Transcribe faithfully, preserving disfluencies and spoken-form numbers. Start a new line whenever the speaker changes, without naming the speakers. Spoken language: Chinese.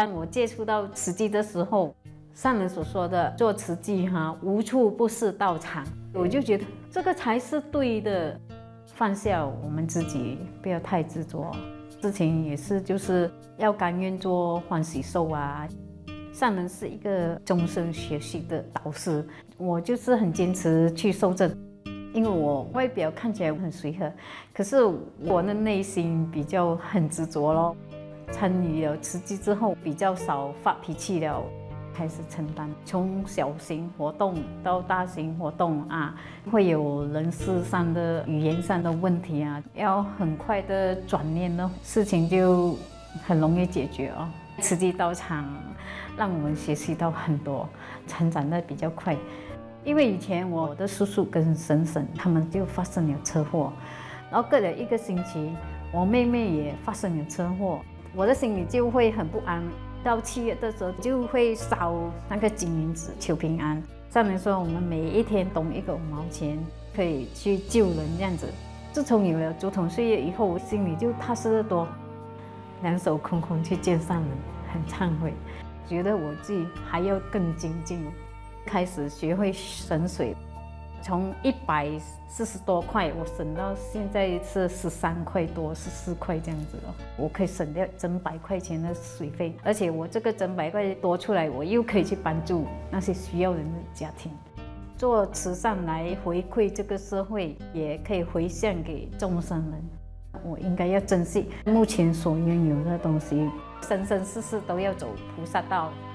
当我接触到慈济的时候，上人所说的做慈济哈，无处不是道场，我就觉得这个才是对的。放下我们自己，不要太执着。事情也是就是要甘愿做欢喜受啊。上人是一个终身学习的导师，我就是很坚持去受证。因为我外表看起来很随和，可是我的内心比较很执着咯。参与了慈济之后，比较少发脾气了，开始承担。从小型活动到大型活动啊，会有人事上的、语言上的问题啊，要很快的转念呢，事情就很容易解决哦。慈济道场让我们学习到很多，成长得比较快。因为以前我的叔叔跟婶婶他们就发生了车祸，然后隔了一个星期，我妹妹也发生了车祸，我的心里就会很不安。到七月的时候就会烧那个金银纸求平安。上人说我们每一天动一个五毛钱，可以去救人这样子。自从有了竹筒岁月以后，我心里就踏实得多，两手空空去见上人，很忏悔，觉得我自己还要更精进。开始学会省水，从一百四十多块，我省到现在是十三块多、十四块这样子了。我可以省掉整百块钱的水费，而且我这个整百块多出来，我又可以去帮助那些需要人的家庭，做慈善来回馈这个社会，也可以回向给众生人。我应该要珍惜目前所拥有的东西，生生世世都要走菩萨道。